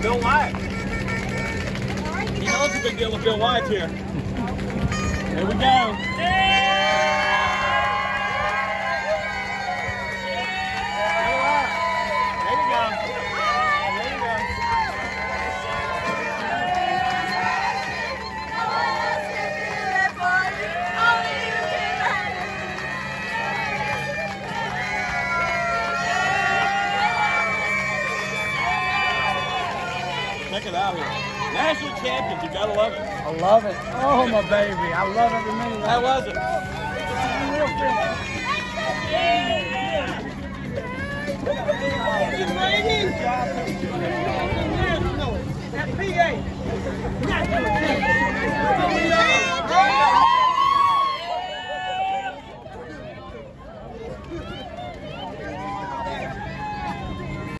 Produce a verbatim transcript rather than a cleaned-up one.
Bill White. You know it's a big deal with Bill White here. Here we go. Check it out here. National champions, you gotta love it. I love it. Oh, my baby. I love every minute. How was it?